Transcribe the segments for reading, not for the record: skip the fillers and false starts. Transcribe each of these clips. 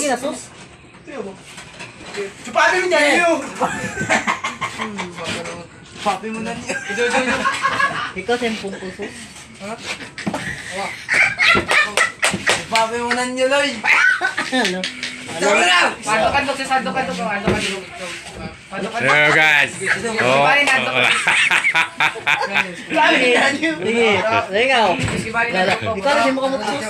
Lagi na sus. Papi mo niya yun! Papi mo na niyo. Ikaw sempong ko sus. Papi mo na niyo, Loy. Ano? Tama na! Sandok sa sandok. Hello guys. Oh. Sige, ikaw. Ikaw kasi mukha mo sus.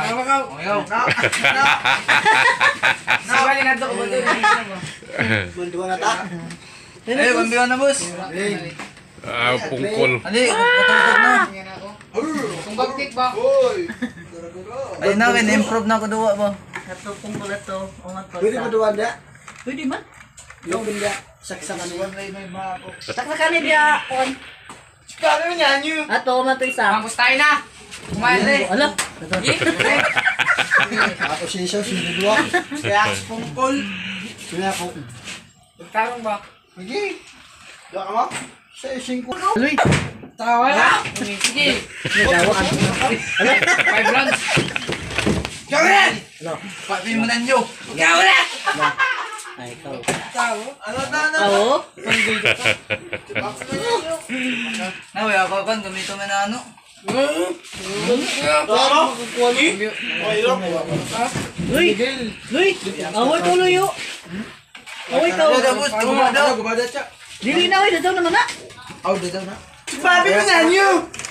Bunduan na ta. Eh, pambiwan na, boss. Pungkol. Ali, matulog na. Kung bagtik ba? Ayun na, improve na ko duwa ba? Ito pong kulat to. Pwede mo duwan da? Pwede man. Lupin da. Saksakan mo. Saksakan ni dia on. Papi mo niya yun! Ato man to isa. Kampus tayo na. Kumain na eh. Ala. Ako siya, sinidwa. Kaya pungkol. Kaya po. Magtarong ba? Sige. Doon ka mo? Sa ising ko. Aloy. Tawa na. Sige. Nagawa ka. Ala. 5 rounds. Gawin! Ala. Papi mo na niyo. Gawin! Ay, ikaw. Ano na? Ako? Nawi, ako kan, gamito mo na ano. Tama? Kukuwali? Luy! Luy! Away ko, Luyo! Away ka! Dada, boss, tumada. Gumada siya. Dili na, away. Dadaw naman na! Si papi mo niya yun!